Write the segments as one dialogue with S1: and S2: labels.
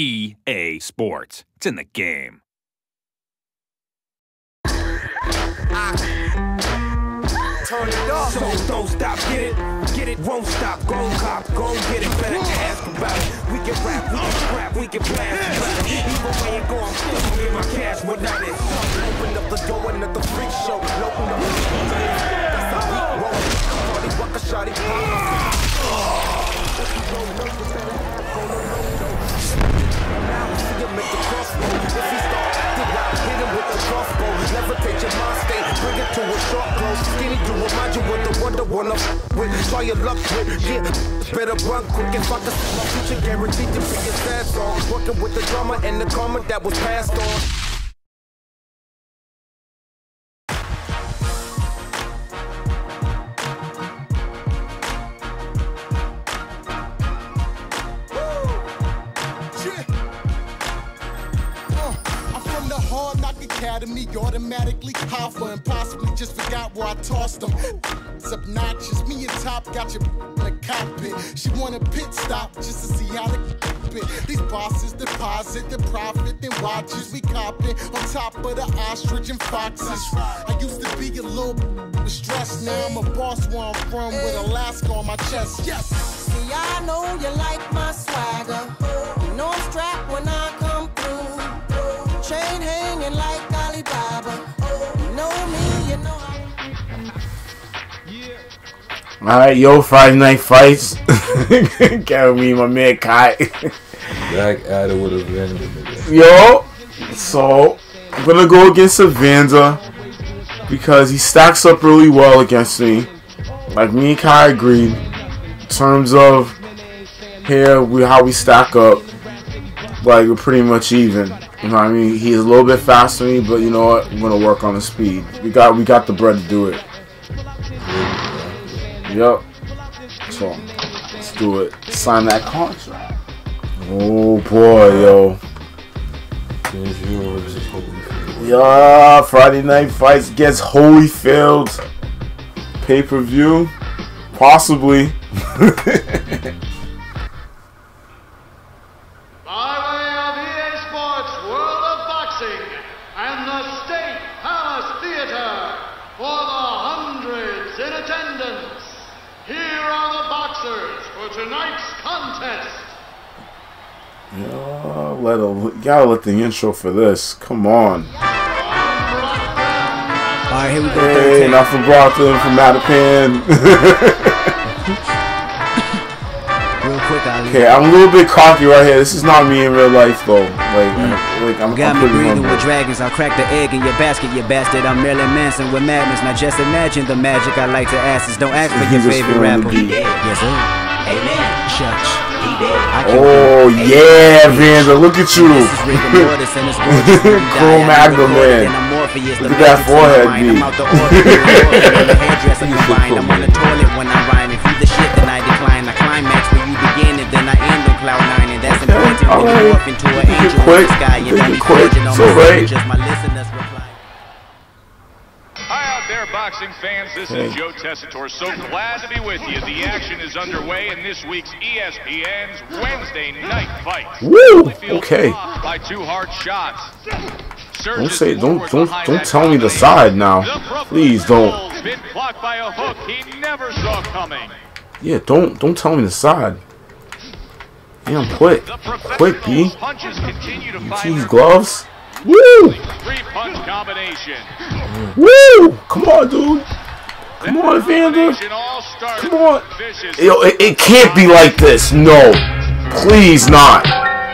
S1: EA Sports. It's in the game.
S2: Turn it up. So don't stop, get it, won't stop. Go cop, go get it. Better ask about it. We can rap, we can scrap, we can blast. Either way it go, I'm still gonna get my cash without it. Open up the door and let the freak show. Open up the door. That's a beat roll. Party walk a shotty pop. Now see him make the crossbow. If he start acting wild, hit him with a crossbow. Levitate your mind state, bring it to a short close. Skinny to remind you what the wonder wanna with. Try your luck with, yeah. Better run quick if I can see my future guaranteed to be a sad song. Working with the drama and the karma that was passed on.
S3: Academy, automatically hoffer and possibly just forgot where I tossed them. It's obnoxious. Me and Top got your in the cockpit. She want a pit stop just to see how the bit. These bosses deposit the profit, then watches we cop it on top of the ostrich and foxes. I used to be a little stressed. Now I'm a boss where I'm from with Alaska on my chest. Yes.
S4: See, I know you like my swagger. You know I'm strapped when I come through. Chain hanging like Alibaba. You know me, you know
S5: Alright, yo, Friday Night Fights. Got me, my man Kai.
S6: Back at it with Evander.
S5: Yo, so I'm gonna go against Evander because he stacks up really well against me. Like me and Kai agreed. In terms of here, how we stack up, like we're pretty much even. You know what I mean? He's a little bit faster than me, but you know what? We're gonna work on the speed. We got the bread to do it. Yep. So let's do it. Sign that contract. Oh boy, yo. Yeah, Friday Night Fights gets Holyfield pay-per-view, possibly. Gotta let the intro for this. Come on.
S7: Alright, here we go.
S5: Hey, not from Brockton, from Mattapan.
S7: Real quick, Ali.
S5: Okay, I'm a little bit cocky right here. This is not me in real life, though. I'm
S7: got me breathing
S5: hungry.
S7: with dragons. I'll crack the egg in your basket, you bastard. I'm Marilyn Manson with madness. Now just imagine the magic I like to ask is don't ask for your favorite rapper. Yes, sir. Amen. Church.
S5: Oh yeah, Evander, look at you. Chrome Magna, man. Look at that forehead, B.
S7: I'm out the order. I'm on the toilet when I'm rhyming. If you the shit, then I decline. I climax where you begin and then I end on cloud 9. And that's important when you morph into an angel in the sky. You don't be forging on my just my listeners reply.
S8: Hi out there, boxing fans. This is Joe Tessitore. So glad to be with you. The action is underway in this week's ESPN's Wednesday Night Fights.
S5: Woo! Okay.
S8: By 2 hard shots.
S5: Don't tell me the side now. Please don't.
S8: Been blocked by a hook he never saw coming.
S5: Yeah, don't tell me the side. Damn, quick, B. You see these gloves? Woo!
S8: 3-punch combination.
S5: Woo! Come on, dude. Come on, Evander. Come on. Yo, it can't be like this. No. Please not.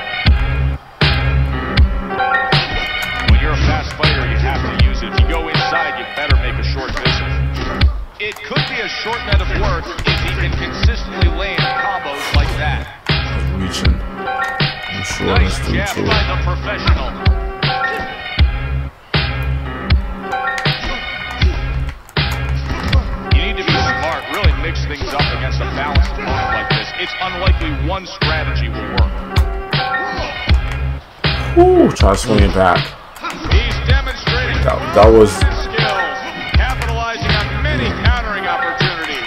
S8: When you're a fast fighter, you have to use it. If you go inside, you better make a short visit. It could be a short night of work if he can consistently land combos like that.
S5: Reaching. I'm sure
S8: nice jab by the professional. Mix things up against a balanced opponent like this. It's unlikely one strategy will work.
S5: Ooh, try to swing it back.
S8: He's demonstrating
S5: that was
S8: skills, capitalizing on many countering opportunities.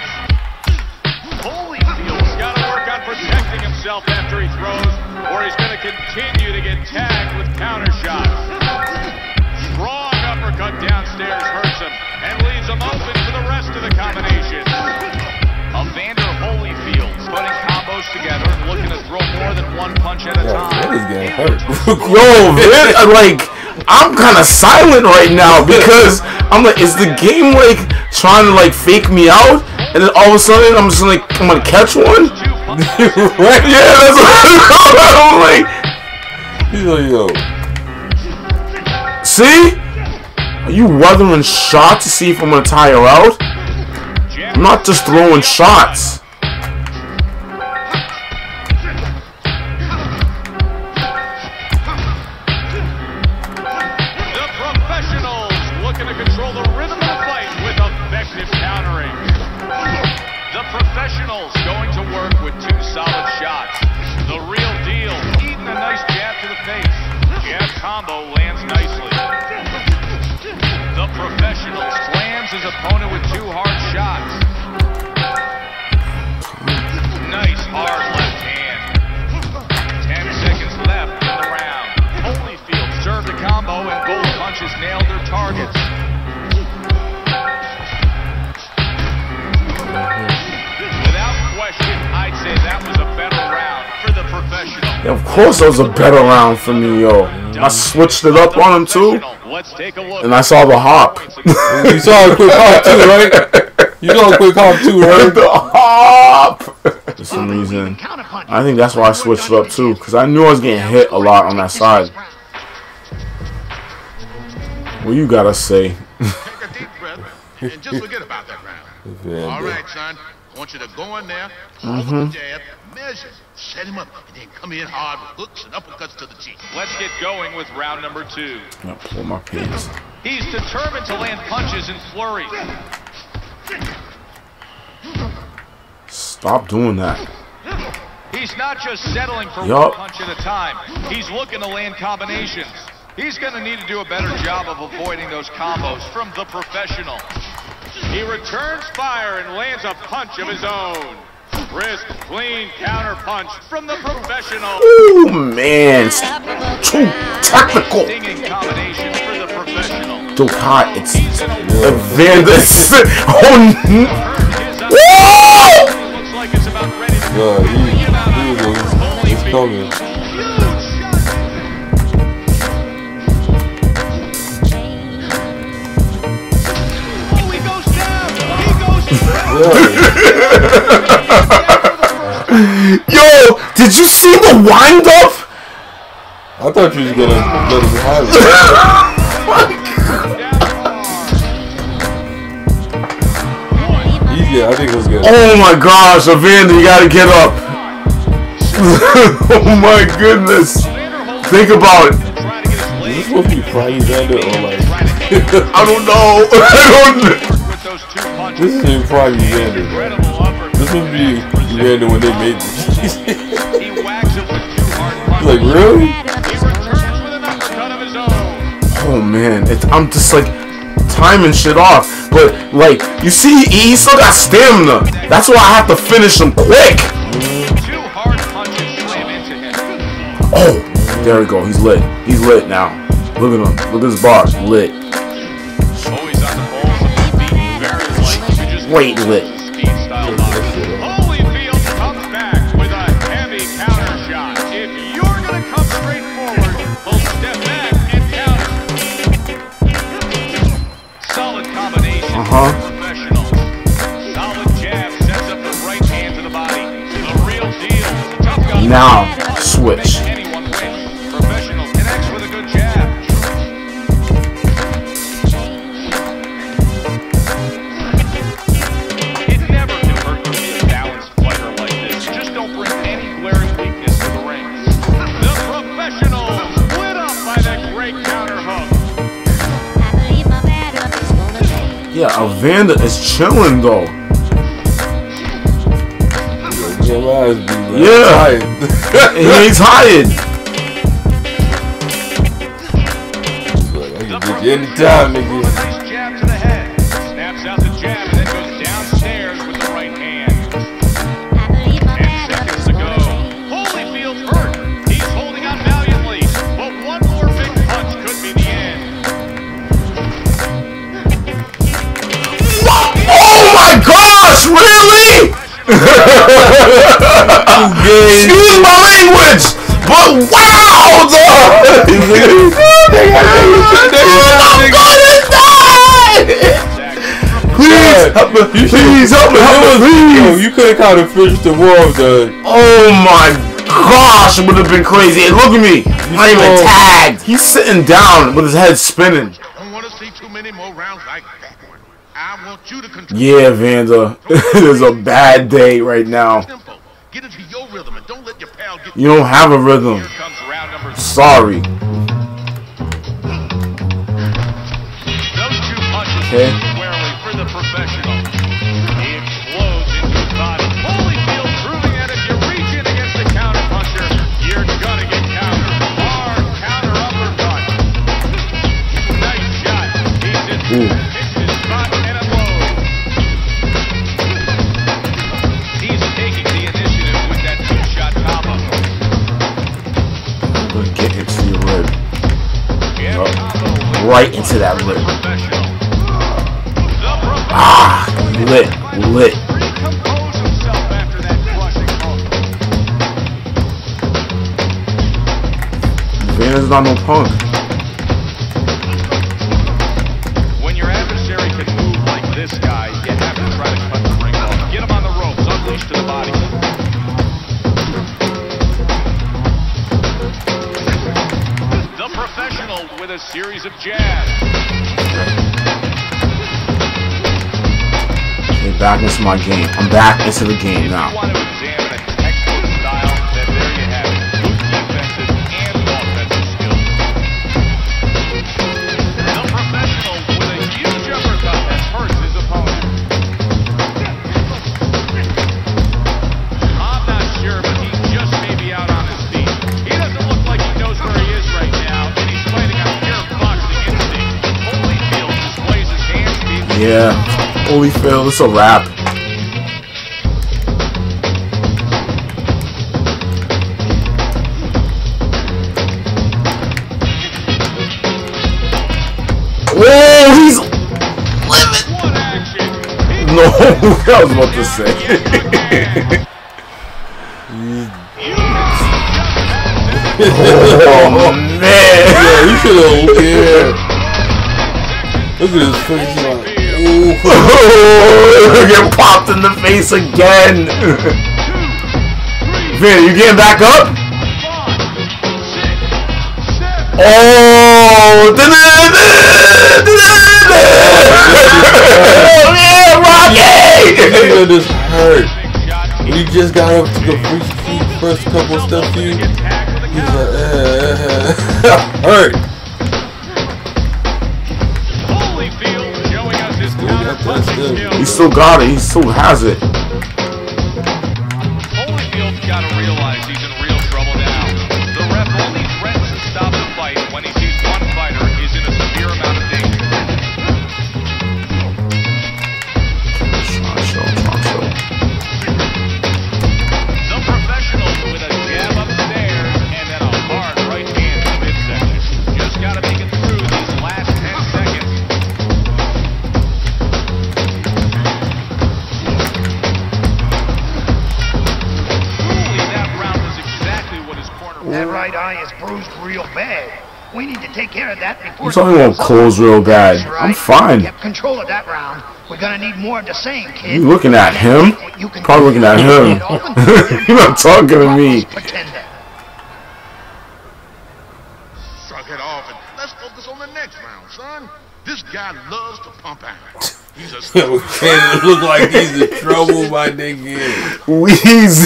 S8: Holyfield's got to work on protecting himself after he throws, or he's going to continue punch at a time.
S6: He's getting hurt.
S5: Yo, like, I'm kind of silent right now because I'm like, is the game like trying to like fake me out? And then all of a sudden, I'm just like, I'm gonna catch one?
S6: Right?
S5: Yeah, that's what I'm like.
S6: He's like, yo.
S5: See? Are you weathering shots to see if I'm gonna tire out? I'm not just throwing shots.
S8: The professionals looking to control the rhythm of the fight with effective countering. The professionals going to work with 2 solid shots. The real deal, eating a nice jab to the face. Jab combo lands nicely. The professional slams his opponent with 2 hard shots. Nice hard left hand. 10 seconds left in the round. Holyfield served the combo and both punches nailed their targets. Without question, I'd say that was a better round for the professional.
S5: Yeah, of course that was a better round for me, yo. I switched it up on him too.
S8: Let's take a look.
S5: And I saw the hop.
S6: You saw a quick hop too, right? You saw a quick hop too, right?
S5: The hop! For some reason. I think that's why I switched it up too. Because I knew I was getting hit a lot on that side. What you gotta say?
S9: Take a deep breath and just forget about that round. All right, son. I want you to go in there, hold the jab, measure, set him up, and then come in hard with hooks and uppercuts to the cheek.
S8: Let's get going with round number 2.
S5: I'm gonna pull my pants.
S8: He's determined to land punches in flurry.
S5: Stop doing that.
S8: He's not just settling for
S5: Yup.
S8: one punch at a time. He's looking to land combinations. He's going to need to do a better job of avoiding those combos from the professional. He returns fire and lands a punch of his own. Crisp, clean counter punch from the professional.
S5: Ooh, man. It's too technical.
S8: Stinging combination for the professional.
S5: Dude, hot. It's
S8: He's in a
S5: Evander. Oh, whoa!
S8: looks like it's about ready to
S6: Yeah, he's coming.
S5: Yo, did you see the wind up?
S6: I thought you was gonna let him have it. Yeah, I think it was good.
S5: Oh my gosh, Evander, you gotta get up. Oh my goodness. Think about it.
S6: Is this supposed to be Fry Evander or like?
S5: I don't know.
S6: This isn't Fry Evander. This must be Evander when they made this. Like, really?
S5: Oh man, I'm just like timing shit off. But like, you see, he still got stamina. That's why I have to finish him quick. Oh, there we go. He's lit. He's lit now. Look at him. Look at his bar. Lit. Wait, lit.
S8: Holyfield comes back with a heavy counter shot. If you're going to come straight forward, he'll step back and counter. Solid combination for professionals. Solid jab sets up the right hand to the body. The real deal. Tough guy.
S5: Now, switch.
S8: Anyone win. Professional connects with a good jab. It never can hurt to be a balanced fighter like this. Just don't bring any glaring weakness to the ring. The professional lit up by that great counter hook.
S5: Yeah, Evander is chilling though. Yeah. He ain't tired.
S6: Like, I can get you anytime, nigga.
S8: Nice jab to the head. Snaps out the jab and then goes downstairs with the right hand. 10 seconds to go. Holyfield's hurt. He's holding on valiantly. But one more big punch could be the end.
S5: Oh my gosh, really? Excuse my language, But wow, Please help me.
S6: You could have kind of finished the war, though.
S5: Oh my gosh, it would have been crazy. Hey, look at me. I'm not even tagged. He's sitting down with his head spinning.
S9: I don't want to see too many more rounds like that one. I want you to control.
S5: Yeah, Evander. It is a bad day right now.
S9: Get into your rhythm and don't let your pal get.
S5: You don't have a rhythm. Sorry. Okay.
S8: Squarely for the professional. He explodes into his body. Holyfield proving that if you reach in against the counter puncher, you're gonna get countered. Hard counter uppercut. Nice shot. He's in his spot and unloads. He's taking the initiative with that two-shot combo.
S5: I'm gonna get into your rib. Right into that rib. Ah, lit. Vander's not no punk.
S8: When your adversary can move like this guy, you have to try to cut the ring off. Get him on the ropes, unleash to the body. The professional with a series of jabs.
S5: Back into my game. I'm back into the game now.
S8: If you want to examine a textbook style, then there you have it. Good defensive and offensive skills. The professional with a huge uppercut that hurts his opponent. I'm not sure, but he just may be out on his feet. He doesn't look like he knows where he is right now, and he's fighting on pure boxing instinct. Holyfield displays his hand speed.
S5: Yeah. Holyfield, it's a wrap. Whoa, he's living. No, I was about to say. Oh man!
S6: Yeah, you should have. Yeah. Look at his face.
S5: Get popped in the face again. Vin, you getting back up? Oh, yeah, Rocky!
S6: This hurt. When he just got up to the first couple of steps, he's like, hurt.
S5: He still got it. He still has it.
S8: Holyfield's got to realize he's in real trouble now. The ref only threatens to stop the fight when he sees one fighter is in a severe amount of danger. The professional with a jab upstairs and then a hard right hand in the midsection. Just got to make it through these last 10 seconds.
S10: That right eye is bruised real bad. We need to take care of that before.
S5: I'm talking about close real bad. I'm fine.
S10: Get control of that round. We're gonna need more of the same, kid.
S5: You looking at him? Probably looking at him. You're not talking to me.
S9: Suck it off and let's focus on the next round, son. This guy loves to pump out. He's a
S6: it look like he's in trouble, my nigga.
S5: Wheezy.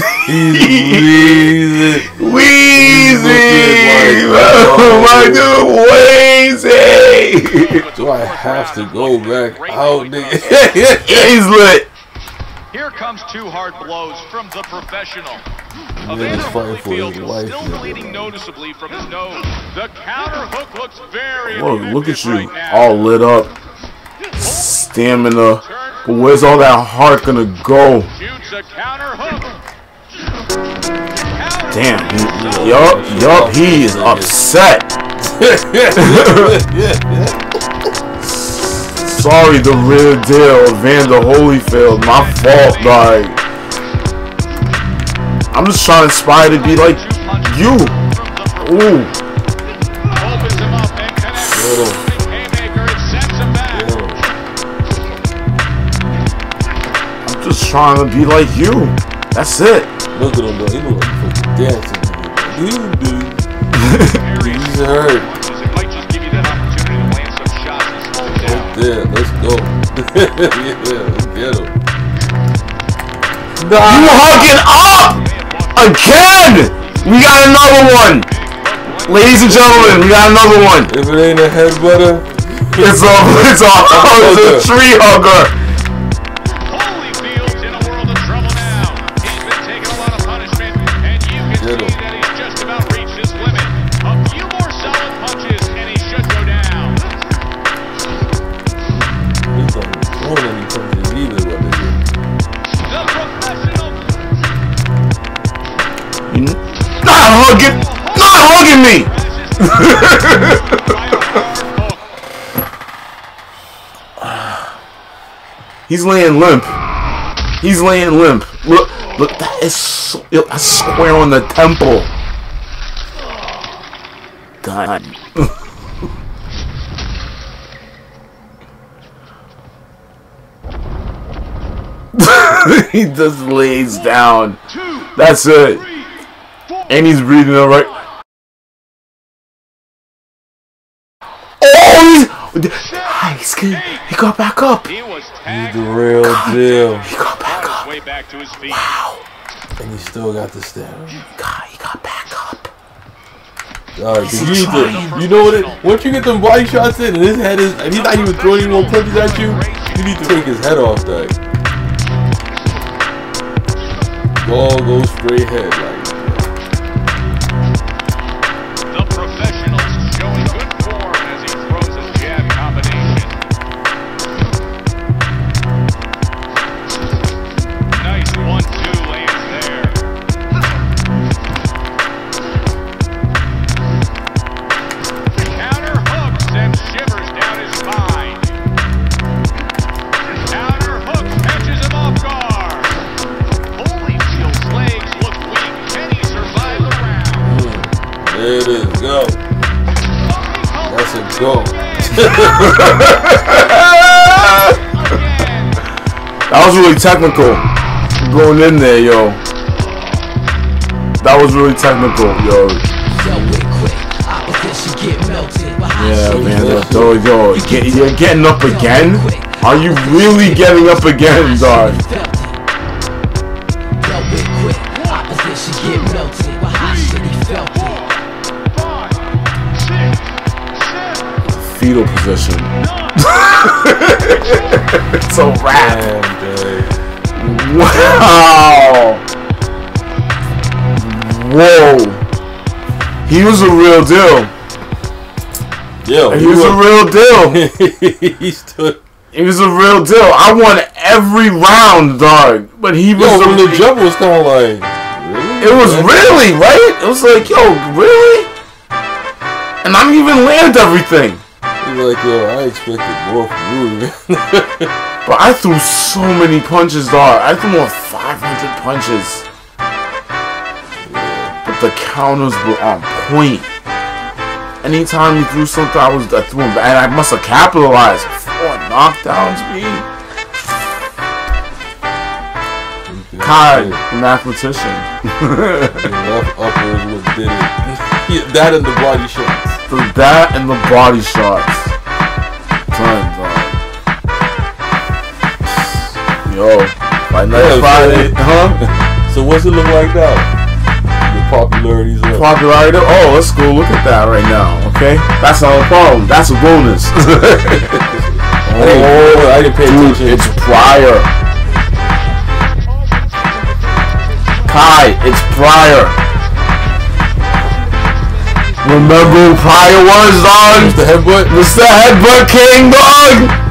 S5: Wheezy. My dude, Wheezy.
S6: Do I have to go back out, nigga?
S5: He's lit.
S8: Here comes two hard blows from the professional.
S6: Evander Holyfield
S8: still bleeding noticeably from his nose. The counter hook looks very
S5: look at you, all lit up. Stamina. But where's all that heart gonna go? Damn. Yup, he is upset. Sorry, the real deal, Evander Holyfield. My fault, like. I'm just trying to aspire to be like you. Ooh.
S8: Opens him up and connects. Haymaker, it sets him back.
S5: I'm just trying to be like you. That's it.
S6: Look at him, bro. He look like fucking dancing. Dude. He's hurt.
S8: It might just give you that opportunity to land some shots and slow him down.
S6: Yeah, let's go. Yeah, let's get him.
S5: You hugging up again! We got another one. Ladies and gentlemen, we got another one.
S6: If it ain't a headbutter,
S5: it's a tree hugger.
S8: Holyfield's in a world of trouble now. He's been taking a lot of punishment, and you can see that he's just about reached his limit. A few more solid punches, and he should go down.
S6: he's not throwing any punches either. What is it?
S8: The professional.
S5: Not hugging me. He's laying limp. He's laying limp. Look, that is so, that's square on the temple. God. He just lays down. That's it. And he's breathing all right. Oh, he's good. He got back up.
S8: He was
S6: He's the real deal.
S5: He got back up.
S8: way back to his feet.
S5: Wow.
S6: And he still got the stamina.
S5: God, he got back up.
S6: Alright, you know what? Once you get them body shots in, and his head is, and he's not even throwing any more punches at you, you need to take his head off that. Go straight head, like.
S8: The professionals showing good form as he throws a jab combination. Nice 1-2 lands there. Counter hook sends shivers down his spine. Counter hook catches him off guard. Holyfield's legs look weak. Can he survive the round?
S6: There it is, go. That's a go.
S5: That was really technical. Going in there, yo. That was really technical, yo. Yeah, man. Yo, you're getting up again? Are you really getting up again, dog? Fetal position. It's a wrap. Wow. Whoa. He was a real deal.
S6: Yo,
S5: he was a real deal. He was a real deal. I won every round, dog. But he was
S6: when the jump was kind of like, really?
S5: It was really, right? It was like, yo, really? And I didn't even land everything.
S6: He's like, yo, I expected more from you, man.
S5: But I threw so many punches, dog. I threw more 500 punches. Yeah. But the counters were on point. Anytime you threw something, I threw them back. And I must have capitalized. 4 knockdowns, me. Kai, the mathematician.
S6: The left uppers was did it. That and the body shots.
S5: That and the body shots. Done, dog. Yo, by next Friday, huh?
S6: So what's it look like now? The popularity's up.
S5: Popularity? Oh, let's go look at that right now, okay? That's not a problem. That's a bonus.
S6: Oh, I didn't pay attention.
S5: It's Pryor. Kai, it's Pryor. Remember who Pryor was, dog?
S6: Mr. Headbutt?
S5: Mr. Headbutt King, dog!